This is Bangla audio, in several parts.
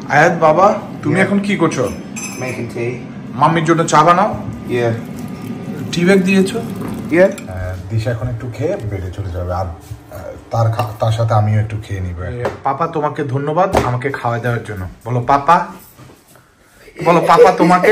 আয়াত বাবা তুমি এখন কি করছো? Making tea. মাম্মির জন্য চা বানাও। Yeah. টি ব্যাগ দিয়েছো? Yeah. দিশা এখন একটু খেয়ে বেডে চলে যাবে আর তার সাথে আমিও একটু খেয়ে নিব। পাপা তোমাকে ধন্যবাদ আমাকে খাওয়া দেওয়ার জন্য। বলো পাপা, বলো পাপা তোমাকে।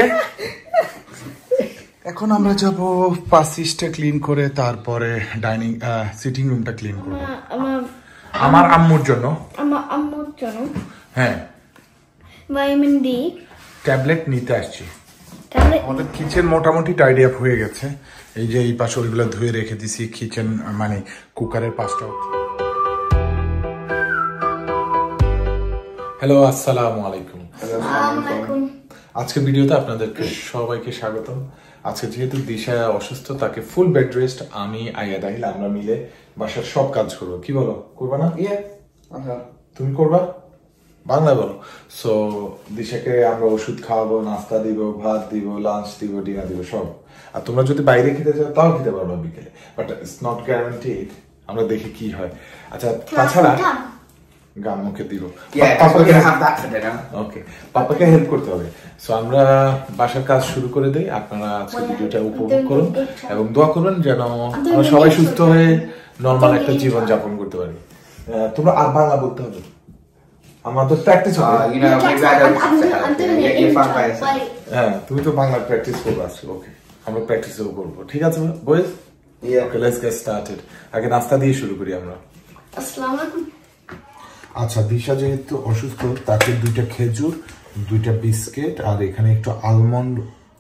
এখন আমরা যাব পাসিসটা ক্লিন করে তারপরে ডাইনিং সিটিং রুমটা ক্লিন করব আমার আম্মুর জন্য। হ্যাঁ, ভিটামিন ডি ট্যাবলেট নিতে আসছি। আমাদের কিচেন মোটামুটি টাইডি আপ হয়ে গেছে। এই যে এই পাশে ওইগুলো ধুয়ে রেখে দিছি। কিচেন মানে কুকারের পাশটাও। হ্যালো, আসসালামু আলাইকুম। আজকের ভিডিওতে আপনাদেরকে সবাইকে স্বাগতম। আজকে যেহেতু দিশা অসুস্থ, তাকে ফুল বেড রেস্ট, আমি আয়াদাইল আমরা মিলে বাসার সব কাজ করবো। কি বলো, করবা না? তুমি করবা? বাংলায় বলো। সো দিশাকে আমরা ওষুধ খাওয়াবো, নাস্তা দিব, ভাত দিব, লাঞ্চ দিব, ডিনার দিব, সব। আর তোমরা যদি বাইরে খেতে চাও তাও খেতে পারবা বিকেলে, বাট ইটস নট গ্যারান্টিড। আমরা দেখি কি হয়। আচ্ছা, তাছাড়া গান মুখে দিব। ওকে, পাপাকে হেল্প করতে হবে। সো আমরা বাসার কাজ শুরু করে দেই। আপনারা আজকে ভিডিওটা উপভোগ করুন এবং দোয়া করবেন যেন আমরা সবাই সুস্থ হয়ে নর্মাল একটা জীবন যাপন করতে পারি। তোমরা আর বাংলা বলতে হবে, আমাদের প্র্যাকটিস হবে। হ্যাঁ, তুমি তো বাংলা প্র্যাকটিস করবে আজকে। ওকে, আমরা প্র্যাকটিসও করবো। ঠিক আছে boys? Okay, let's get started. আগে নাস্তা দিয়ে শুরু করি আমরা। আসসালামু আলাইকুম। আচ্ছা, দিশা যেহেতু অসুস্থ, তাকে 2টা খেজুর, 2টা বিস্কিট আর এখানে একটু আলমন্ড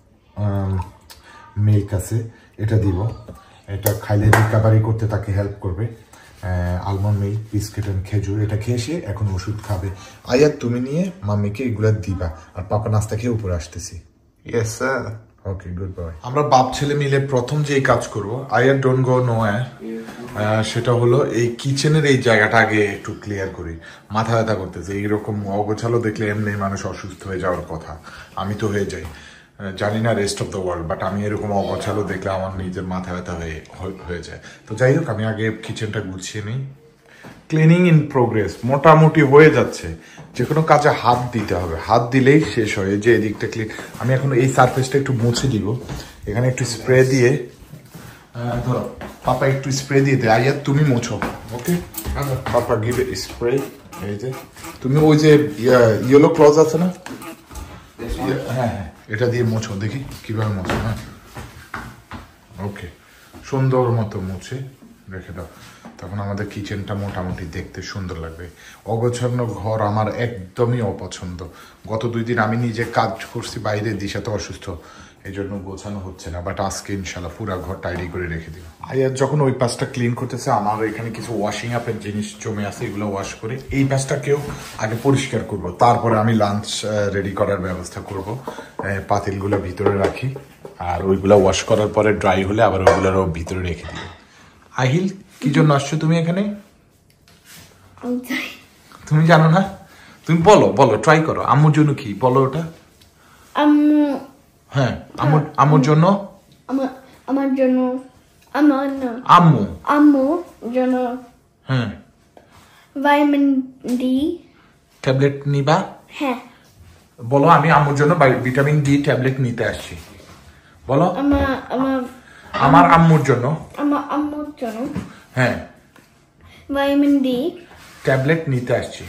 মিল্ক আছে, এটা দিব। এটা খাইলে রিকভারি করতে তাকে হেল্প করবে। আলমন্ড মিল্ক, বিস্কিট আর খেজুর, এটা খেয়ে সে এখন ওষুধ খাবে। আয়াত তুমি নিয়ে মাম্মিকে এগুলা দিবা, আর পাপা নাস্তা খেয়ে উপরে আসতেছি। Yes, sir. Okay, good bye. আমরা বাপ ছেলে মিলে প্রথম যেই কাজ করব, আয়ার ডোন্ট গো নোয়ার, সেটা হলো এই কিচেনের এই জায়গাটা আগে একটু ক্লিয়ার করি। মাথা ব্যথা করতেছে, এইরকম অগোছালো দেখলে এমনি মানুষ অসুস্থ হয়ে যাওয়ার কথা। আমি তো হয়ে যাই, জানি না rest of the world, but আমি এরকম অগোছালো দেখলে আমার নিজের মাথা ব্যথা হয়ে যায়। তো যাই হোক, আমি আগে কিচেনটা গুছিয়ে নিই। ক্লিনিং ইন প্রোগ্রেস, মোটামুটি হয়ে যাচ্ছে। যে কোনো কাজে হাত দিতে হবে, হাত দিলেই শেষ হয়। যে এদিকটা ক্লিন, আমি এখন এই সারফেসটা একটু মুছে দিব। এখানে একটু স্প্রে দিয়ে, ধরো পাপা একটু স্প্রে দিয়ে দে। আইয়া তুমি মোছো। ওকে, পাপা গিভ এ স্প্রে। এই যে তুমি ওই যে ইয়েলো ক্লজ আছে না, হ্যাঁ, এটা দিয়ে মোছো, দেখি কিভাবে মোছো। হ্যাঁ, ওকে, সুন্দর মতো মুছে রেখে দাও। তখন আমাদের কিচেনটা মোটামুটি দেখতে সুন্দর লাগবে। অগোছানো ঘর আমার একদমই অপছন্দ। গত 2 দিন আমি নিজে কাজ করছি বাইরে, দিশা তো অসুস্থ, এই জন্য গোছানো হচ্ছে না। বাট আজকে ইনশাল্লাহ পুরা ঘর টাইডি করে রেখে দিব। আয়ার যখন ওই পাশটা ক্লিন করতেছে, আমার এখানে কিছু ওয়াশিং আপের জিনিস জমে আছে, এগুলো ওয়াশ করে এই পাশটাকেও আগে পরিষ্কার করব। তারপরে আমি লাঞ্চ রেডি করার ব্যবস্থা করব। পাতিলগুলো ভিতরে রাখি, আর ওইগুলো ওয়াশ করার পরে ড্রাই হলে আবার ওইগুলোরও ভিতরে রেখে দিব। আহিল, কি জন্য আসছো তুমি এখানে? তুমি জানো না? তুমি বলো, ট্রাই করো। আম্মুর জন্য কি বলো ওটা? আম্মু, হ্যাঁ, আম্মুর জন্য, আমার জন্য, আম্মুর জন্য, হ্যাঁ, ভিটামিন ডি ট্যাবলেট নিবা। হ্যাঁ, বলো আমি আম্মুর জন্য ভিটামিন ডি ট্যাবলেট নিতে আসছি। বলো আমার আম্মুর জন্য, হ্যাঁ, ভিটামিন ডি ট্যাবলেট নিতে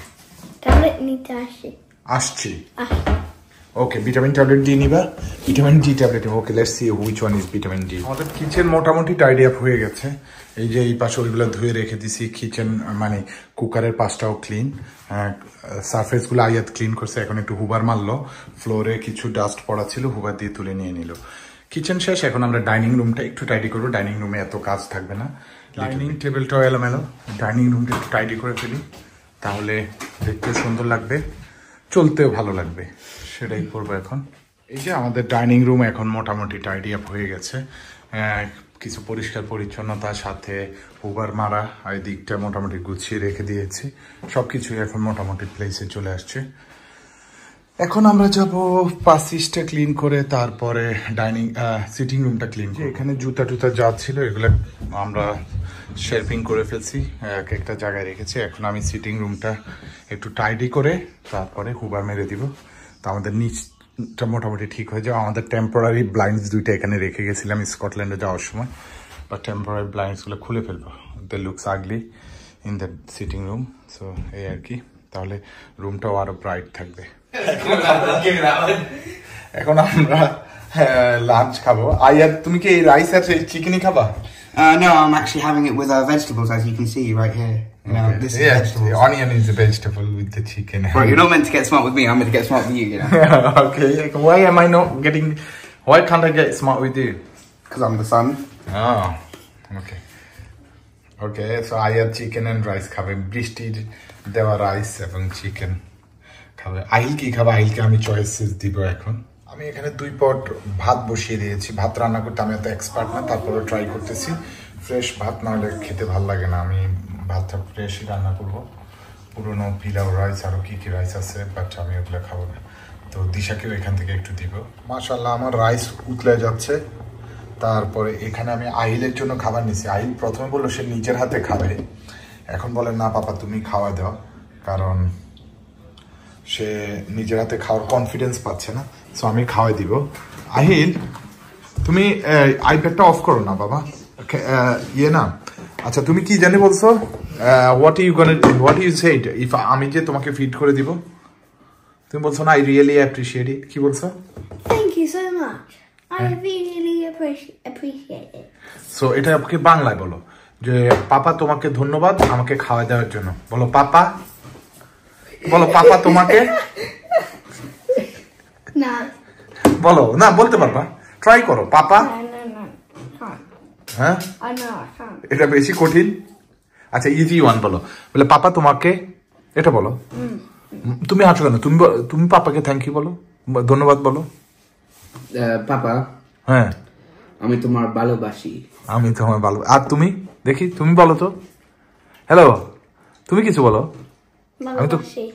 আসছি। ওকে, ভিটামিন ট্যাবলেট ডি নিবা। Vitamin D tablet. Okay, let's see which one is vitamin D. আমাদের কিচেন মোটামুটি টাইডি আপ হয়ে গেছে। এই যে এই পাশে ওইগুলো ধুয়ে রেখে দিছি। কিচেন মানে কুকারের পাশটাও ক্লিন, সারফেসগুলো আয়াত ক্লিন করছে। এখন একটু হুবার মারলো, ফ্লোরে কিছু ডাস্ট পড়া ছিল, হুবার দিয়ে তুলে নিয়ে নিল। কিচেন শেষ, এখন আমরা ডাইনিং রুমটা একটু টাইডি করবো। ডাইনিং রুমে এত কাজ থাকবে না, ডাইনিং টেবিলটাও এলোমেলো। ডাইনিং রুমটা একটু টাইডি করে ফেলি, তাহলে দেখতে সুন্দর লাগবে, চলতেও ভালো লাগবে। সেটাই করবো এখন। এই যে আমাদের ডাইনিং রুম এখন মোটামুটি টাইডি আপ হয়ে গেছে। কিছু পরিষ্কার পরিচ্ছন্নতার সাথে হুবার মারা, এই দিকটা মোটামুটি গুছিয়ে রেখে দিয়েছি। সবকিছু এখন মোটামুটি প্লেসে চলে আসছে। এখন আমরা যাব পাসিসটা ক্লিন করে তারপরে ডাইনিং সিটিং রুমটা ক্লিন করে এখানে জুতা টুতা যা ছিল এগুলো আমরা শেলফিং করে ফেলছি এক একটা জায়গায় রেখেছি এখন আমি সিটিং রুমটা একটু টাইডি করে তারপরে হুবার মেরে দিব তো আমাদের নিচটা মোটামুটি ঠিক হয়ে যাবে আমাদের টেম্পোরারি ব্লাইন্ডস দুইটা এখানে রেখে গেছিলাম স্কটল্যান্ডে যাওয়ার সময় বা টেম্পোরারি ব্লাইন্ডসগুলো খুলে ফেলবো the looks ugly in the sitting room so এই আর কি তাহলে রুমটাও আরো ব্রাইট থাকবে এখন আমরা লাঞ্চ খাবো আয়ার তুমি কি রাইস আর চিকেনই খাবা No, I'm actually having it with vegetables, as you can see right here. You know, this is vegetables. The onion is a vegetable with the chicken. Right, you're not meant to get smart with me. I'm meant to get smart with you. You know. Okay. Why am I not getting? Why can't I get smart with you? Because I'm the son. Oh. Okay. Okay. So I have chicken and rice. খাবে বৃষ্টি দেওয়া রাইস এবং চিকেন খাবে আহিল কি খাবে আহিলকে আমি চয়েসেস দিব এখন আমি এখানে 2 পট ভাত বসিয়ে দিয়েছি ভাত রান্না করতে আমি এত এক্সপার্ট না তারপরে ট্রাই করতেছি ফ্রেশ ভাত না হলে খেতে ভালো লাগে না আমি ভাতটা ফ্রেশই রান্না করব পুরনো পিলাও রাইস আরও কি কি রাইস আছে বাট আমি ওগুলো খাবো না তো দিশাকেও এখান থেকে একটু দিব মাশাআল্লাহ আমার রাইস উতলে যাচ্ছে তারপরে এখানে আমি আহিলের জন্য খাবার নিছি আহিল প্রথমে বললো সে নিজের হাতে খাবে এখন বলে না পাপা তুমি খাওয়া দাও কারণ সে নিজের হাতে খাওয়ার কনফিডেন্স পাচ্ছে না সো আমি খাওয়াই দিব আহিল তুমি আইপ্যাডটা অফ করো না বাবা ইয়ে না আচ্ছা তুমি কি জানি বলছো হোয়াট ইউ সেড ইফ আমি যে তোমাকে ফিড করে দিব তুমি বলছো না আই রিয়েলি অ্যাপ্রিশিয়েট ইট কি বলছো Thank you so much. I really appreciate it. So এটা আপনি বাংলায় বলো যে পাপা তোমাকে ধন্যবাদ আমাকে খাওয়া দেওয়ার জন্য বলো পাপা তোমাকে No. বলো না বলতে পারবা ট্রাই করো পাপা No. Can't. হ্যাঁ I know I can't. এটা বেশি কঠিন আচ্ছা ইজি ওয়ান বলো বলে পাপা তোমাকে এটা বলো তুমি হাসো কেন তুমি পাপাকে থ্যাংক ইউ বলো ধন্যবাদ বলো Papa, হ্যাঁ আমি তোমার ভালোবাসি আমি তোমার ভালো আর তুমি দেখি তুমি বলো তো হ্যালো তুমি কিছু বলো আমি তো Malabashi.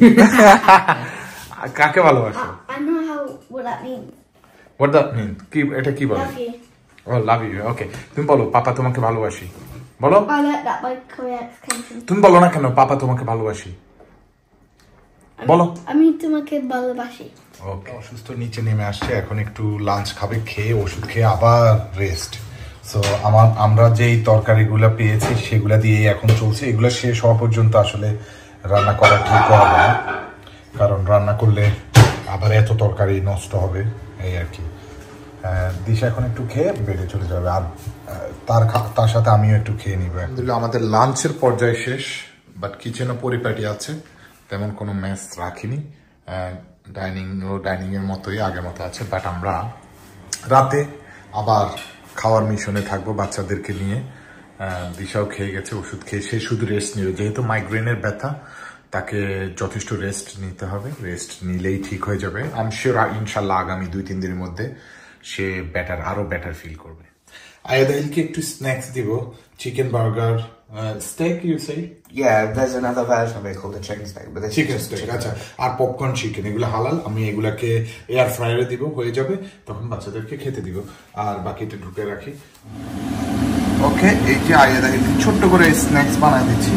কাকে ভালোবাসো I know what that means. What that mean কি এটা কি বলে Love you. ও লাভ ইউ ওকে তুমি বলো পাপা তোমাকে ভালোবাসি বলো I like that my Korean came from. তুমি বলো না কেন পাপা তোমাকে ভালোবাসি বলো আমি তোমাকে ভালোবাসি ওকে অসুস্থ নিচে নেমে আসছে এখন একটু লাঞ্চ খাবে খেয়ে ওষুধ খেয়ে আবার রেস্ট সো আমরা যেই তরকারিগুলো পেয়েছি সেগুলা দিয়ে এখন চলছে এগুলো শেষ হওয়া পর্যন্ত আসলে রান্না করা ঠিক হবে না কারণ রান্না করলে আবার এত তরকারি নষ্ট হবে এই আর কি দিশা এখন একটু খেয়ে বেডে চলে যাবে আর তার সাথে আমিও একটু খেয়ে নিব আমাদের লাঞ্চের পর্যায়ে শেষ বাট কিচেনও পরিপাটি আছে তেমন কোনো মেস রাখিনি ডাইনিং এর মতোই আগের মতো আছে বাট আমরা রাতে আবার খাওয়ার মিশনে থাকবো বাচ্চাদেরকে নিয়ে দিশাও খেয়ে গেছে ওষুধ খেয়ে সে শুধু রেস্ট নেবে যেহেতু মাইগ্রেনের ব্যথা তাকে যথেষ্ট রেস্ট নিতে হবে রেস্ট নিলেই ঠিক হয়ে যাবে আই এম শিওর ইনশাল্লাহ আগামী 2-3 দিনের মধ্যে সে আরো বেটার ফিল করবে আয়াদাইলকে একটু স্ন্যাক্স দিব chicken burger steak you say Yeah, there's another version of it called a chicken steak, but this chicken steak আচ্ছা আর পপকর্ন চিকেন এগুলো হালাল আমি এগুলাকে এয়ার ফ্রায়ারে দিব হয়ে যাবে তখন বাচ্চাদেরকে খেতে দিব আর বাকিটা ঢুকে রাখি ওকে এই যে আয়াদাইলকে ছোট্ট করে স্ন্যাক্স বানাই দিচ্ছি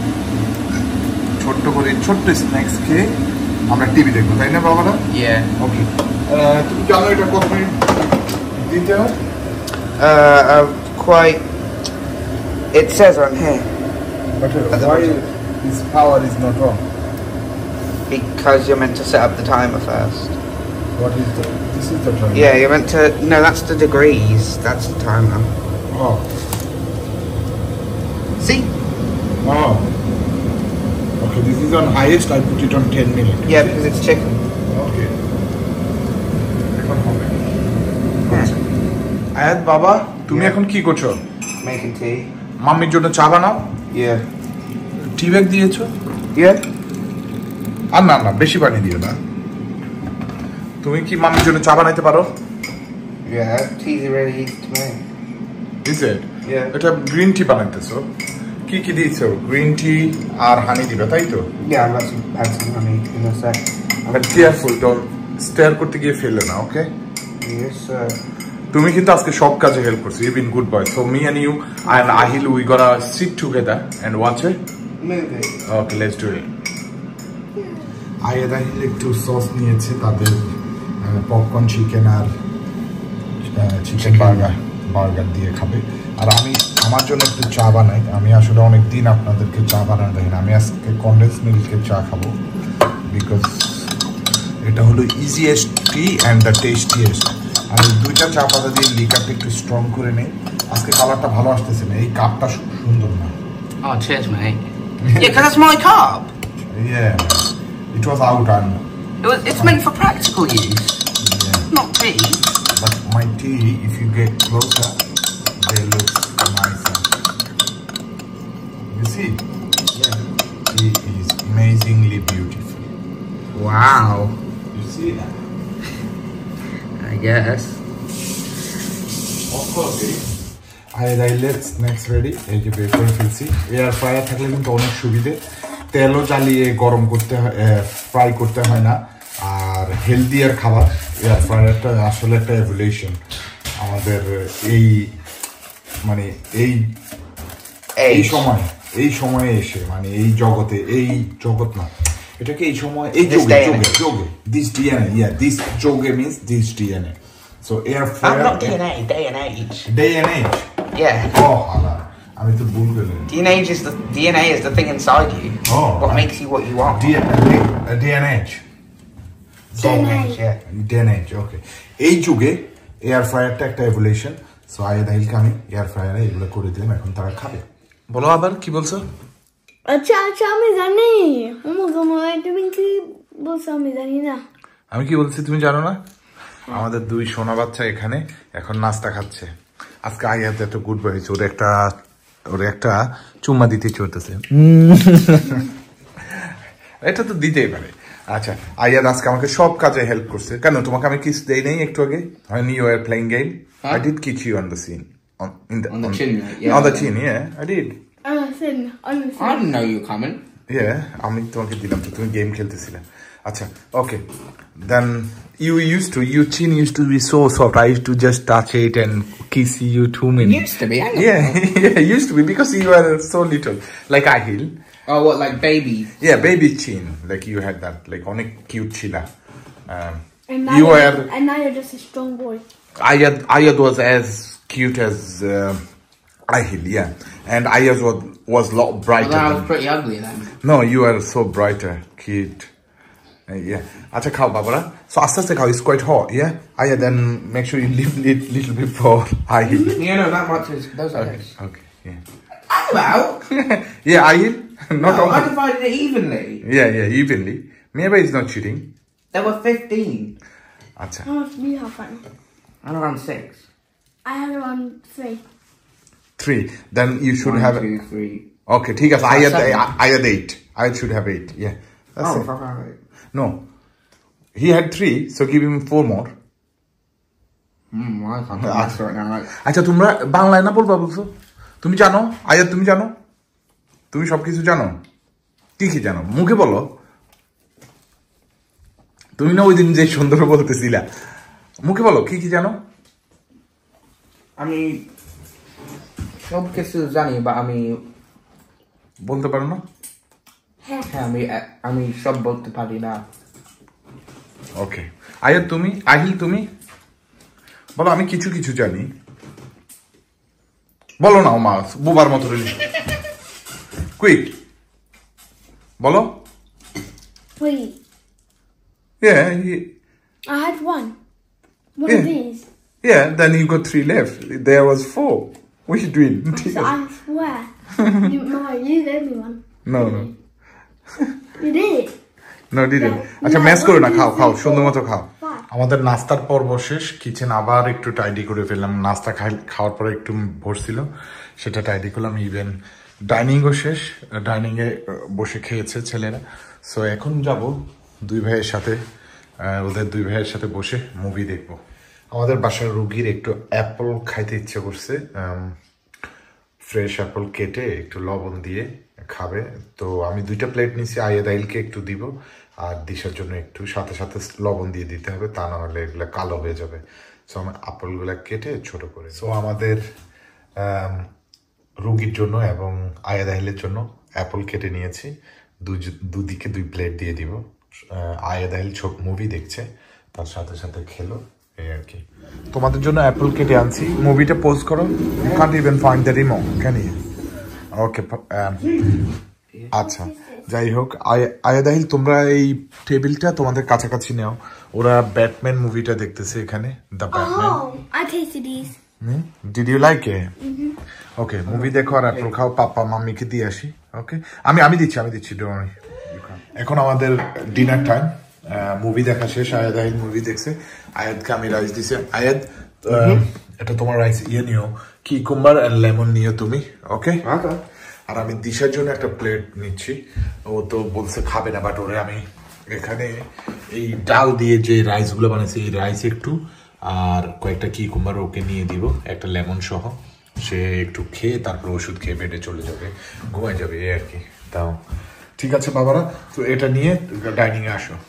ছোট্ট স্ন্যাক্স খেয়ে আমরা টিভি দেখবো তাই না বাবারা Yeah. ওকে তুমি জানো এটা কত মিনিট দিতে হয় Quite. It says on here. But why this power is not on? Because you're meant to set up the timer first. What is this is the time? Yeah, you're meant to. No, that's the degrees. That's the timer. Oh. See? Oh. Okay, this is on highest. I put it on 10 minutes. Yeah, because it's chicken. Okay. Yeah. আয়াত বাবা তুমি এখন কি করছো Making tea. মাম্মির জন্য চা বানাও Yeah. টি ব্যাগ দিয়েছো Yeah. আর না বেশি পানি দিও না তুমি কি মাম্মির জন্য চা বানাইতে পারো Yeah, tea's really easy to make. Is it? Yeah. এটা গ্রিন টি বানাইতেছো কি দিয়েছো? গ্রিন টি আর হানি দিবে, তাই তো? Yeah, I've actually had some honey in a sec. But careful, don't stare করতে গিয়ে ফেলে না, ওকে? Yes, sir. তুমি কিন্তু আজকে সব কাজে হেল্প করছো, you've been good boy. So me and you and Ahil, we gotta sit together and watch it. Move it. Okay, let's do it. Ahil একটু সস নিয়েছে, তাদের পপকর্ন চিকেন আর চিকেন বার্গার দিয়ে খাবে। আর আমি আমার জন্য একটু চা বানাই। আমি আসলে অনেক দিন আপনাদেরকে চা বানানো দেখি না। আমি আজকে কনডেন্স মিল্কের চা খাবো, বিকজ এটা হলো easiest tea and the tastiest. আমি দুইটা চা পাতা দিয়ে লিকারটা একটু স্ট্রং করে নেই। আজকে কালারটা ভালো আসতেছে না, এই কাপটা সুন্দর না। Oh, cheers, mate. Yeah, because that's my cup. Yeah, it was out and It's meant for practical use, not tea. but my tea, if you get closer, they look nicer. You see? Yeah. Tea is amazingly beautiful. Wow. You see that? I guess. Of course, let's next ready. এই যে বের করে ফেলছি। এয়ার ফ্রায়ার থাকলে কিন্তু অনেক সুবিধে, তেলও জ্বালিয়ে গরম করতে হয়, ফ্রাই করতে হয় না। আর হেলদিয়ার খাবার, এয়ার ফ্রায়ারটা আসলে একটা এভলিউশন আমাদের এই মানে এই সময়ে এসে, মানে এই জগতে, এই জগৎ না, এটাকে এই সময় এই যোগে this DNA, yeah, this যোগে means this DNA. So air fryer, not DNA, day and age. day and age. Yeah. Oh, Allah, আমি তো ভুল করলাম। DNA is the thing inside you. Oh, what makes you what you are. DNH. Yeah. DNH, okay. এই যুগে এয়ার ফ্রায়ারটা একটা এভলিউশন। সো আইদাইলকে আমি এয়ার ফ্রায়ারে এগুলো করে দিলাম, এখন তারা খাবে। বলো আবার কি বলছো? আচ্ছা আমি জানি। তুমি কি বলছো আমি জানি না। আমি কি বলছি তুমি জানো না? আমাদের দুই সোনা বাচ্চা এখানে এখন নাস্তা খাচ্ছে। আজকে আয়াত এত গুড বয় হয়েছে, ওর একটা চুম্মা দিতে চলতেছে। এটা তো দিতেই পারে। আচ্ছা, আয়াত আজকে আমাকে সব কাজে হেল্প করছে। কেন তোমাকে আমি কিস দেই নাই একটু আগে? When you were playing game, I did kiss you on the scene. On the chin, yeah. On the chin, yeah, I did. I didn't know you were coming. Yeah, আমি তোমাকে দিলাম তো, তুমি গেম খেলতেছিলে। আচ্ছা, okay. Then your chin used to be so soft. I used to just touch it and kiss you 2 minutes. Used to be, yeah, used to be, because you were so little, like Ahil. Oh, what, like baby? Yeah, baby chin, like you had that, like onek cute chila. And now you're just a strong boy. Ayad was as cute as Ahil, yeah, and Ayad was a lot brighter. Well, I was pretty ugly then. No, you are so brighter, cute. Yeah. Acha khao babara. So aste khao, it's quite hot, yeah? Ayad, then make sure you leave it little bit for Ahil. Yeah, no, that much is those are Okay, okay, yeah. About? Yeah, Ahil. Not No, all. I divided it evenly. Yeah, evenly. Maybe it's not cheating. There were 15. Acha. How much do you have right now? I'm around 6. I have around 3. 3. Then you should 1, have 2, 3. Okay, ठीक है. Seven. Ayad 8. Ayad should have 8. Yeah. That's Oh, it. fuck, right. No. He had 3, so give him 4 more. I can't do that right now. Right? আচ্ছা, তোমরা বাংলায় না বলবা বলছো? তুমি জানো? আয়াত তুমি জানো? তুমি সবকিছু জানো? কি জানো? মুখে বলো। তুমি না ওই দিন যে সুন্দর বলতেছিলা, মুখে বলো কি জানো? আমি সব কিছু জানি, বা আমি বলতে পারো না? হ্যাঁ, আমি সব বলতে পারি না। ওকে, আয়াত তুমি, আহিল তুমি বলো আমি কিছু জানি। বলো না মা, বুবার মতো কুইক বলো। Wait. Yeah, I had one. One Yeah. of these. yeah, then you got 3 left. There was 4. What are you doing? I swear. You gave me one. No. You did. No, didn't. Yeah. আচ্ছা, Yeah, ম্যাচ করো না, 1, 2, খাও 3, সুন্দর মতো খাও। 5. আমাদের নাস্তার পর্ব শেষ, কিচেন আবার একটু টাইডি করে ফেললাম। নাস্তা খাওয়ার পরে একটু ভরছিল, সেটা টাইডি করলাম। ইভেন ডাইনিংও শেষ, ডাইনিংয়ে বসে খেয়েছে ছেলেরা। সো এখন যাব দুই ভাইয়ের সাথে, ওদের দুই ভাইয়ের সাথে বসে মুভি দেখব। আমাদের বাসার রুগীর একটু অ্যাপল খাইতে ইচ্ছে করছে। ফ্রেশ অ্যাপল কেটে একটু লবণ দিয়ে খাবে। তো আমি 2টা প্লেট নিছি, আইয়াদাইলকে একটু দিব আর দিশার জন্য একটু, সাথে সাথে লবণ দিয়ে দিতে হবে, তা না হলে এগুলো কালো হয়ে যাবে। সো আমি আপেলগুলো কেটে ছোট করে, সো আমাদের রুগীর জন্য এবং আয়াদাহিলের জন্য অ্যাপল কেটে নিয়েছি, দুদিকে 2 প্লেট দিয়ে দিব। আয়াদাহিল মুভি দেখছে, তার সাথে সাথে খেলো, এই আর কি। তোমাদের জন্য অ্যাপল কেটে আনছি, মুভিটা পোজ করো। You can't even find the remote, can you? Okay, আচ্ছা যাই হোক, আয়াদাহিল তোমরা এই টেবিলটা তোমাদের কাছাকাছি নাও, ওরা ব্যাটম্যান মুভিটা দেখতেছে এখানে, the Batman. I tasted these. Did you like it? Okay, movie দেখো আর অ্যাপল খাও, পাপা মাম্মিকে দিয়ে আসি। ওকে, আমি দিচ্ছি ডোন্ট ওয়ারি। এখন আমাদের ডিনার টাইম, মুভি দেখা শেষ, আয়াদাহিল মুভি দেখছে, আয়াদকে আমি রাইস দিছি। আয়াদ, এটা তোমার রাইস, নিও কিকুম্বার এন্ড লেমন নিও তুমি। ওকে, আর আমি দিশার জন্য একটা প্লেট নিচ্ছি, ও তো বলছে খাবে না, বাট ওরে আমি এখানে এই ডাল দিয়ে যে রাইস গুলো বানাইছি, এই রাইস একটু আর কয়েকটা কিকুম্বার ওকে নিয়ে দিব, একটা লেমন সহ। সে একটু খেয়ে তারপর ওষুধ খেয়ে বেডে চলে যাবে, ঘুমায় যাবে, এই আর কি। তাও ঠিক আছে বাবারা, তো এটা নিয়ে ডাইনিং এ আসো।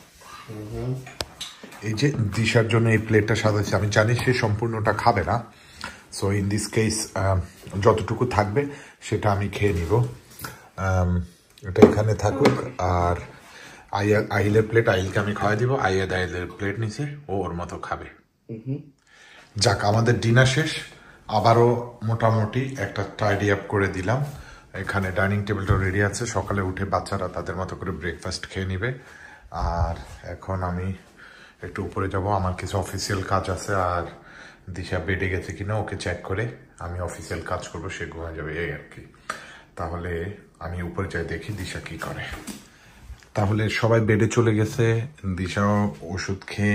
এই যে দিশার জন্য এই প্লেটটা সাজাচ্ছি, আমি জানি সে সম্পূর্ণটা খাবে না, সো ইন দিস কেস যতটুকু থাকবে সেটা আমি খেয়ে নিব। এটা এখানে থাকুক, আর আহিলের প্লেট আহিলকে আমি খাওয়াই দিব, আহিলের প্লেট নিচে, ও ওর মতো খাবে। যাক, আমাদের ডিনার শেষ, আবারও মোটামুটি একটা টাইডি আপ করে দিলাম। এখানে ডাইনিং টেবিলটা রেডি আছে, সকালে উঠে বাচ্চারা তাদের মতো করে ব্রেকফাস্ট খেয়ে নিবে। আর এখন আমি একটু উপরে যাব, আমার কিছু অফিসিয়াল কাজ আছে, আর দিশা বেডে গেছে কিনা ওকে চেক করে আমি অফিসিয়াল কাজ করবো, সে ঘুমায় যাবে, এই আর কি। তাহলে আমি উপরে যাই, দেখি দিশা কি করে। তাহলে সবাই বেডে চলে গেছে, দিশাও ওষুধ খেয়ে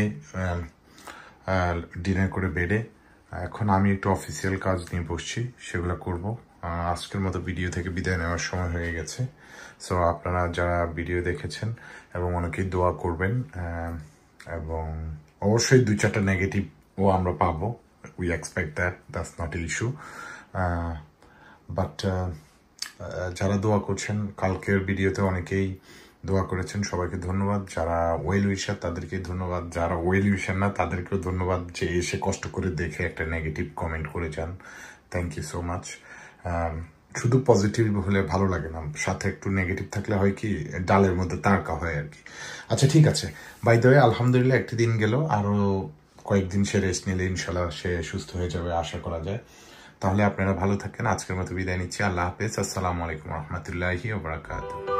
ডিনার করে বেডে। এখন আমি একটু অফিসিয়াল কাজ নিয়ে বসছি, সেগুলো করব। আজকের মতো ভিডিও থেকে বিদায় নেওয়ার সময় হয়ে গেছে। সো আপনারা যারা ভিডিও দেখেছেন এবং অনেকেই দোয়া করবেন, এবং অবশ্যই 2-4টা নেগেটিভও আমরা পাবো, we expect that's not an issue, but যারা দোয়া করছেন, কালকের ভিডিওতে অনেকেই দোয়া করেছেন, সবাইকে ধন্যবাদ। যারা ওয়েল উইশার তাদেরকে ধন্যবাদ, যারা ওয়েল উইশার না তাদেরকেও ধন্যবাদ, যে এসে কষ্ট করে দেখে একটা নেগেটিভ কমেন্ট করে যান। Thank you so much. শুধু পজিটিভ হলে ভালো লাগে না, সাথে একটু নেগেটিভ থাকলে হয় কি ডালের মধ্যে তারকা হয় আর কি। আচ্ছা ঠিক আছে, বাই দ্য ওয়ে আলহামদুলিল্লাহ একটি দিন গেল, আরো কয়েকদিন সে রেস্ট নিলে ইনশাল্লাহ সে সুস্থ হয়ে যাবে, আশা করা যায়। তাহলে আপনারা ভালো থাকেন, আজকের মতো বিদায় নিচ্ছি, আল্লাহ হাফেজ, আসসালামু আলাইকুম রহমতুল্লাহি ওয়া বারাকাতুহু।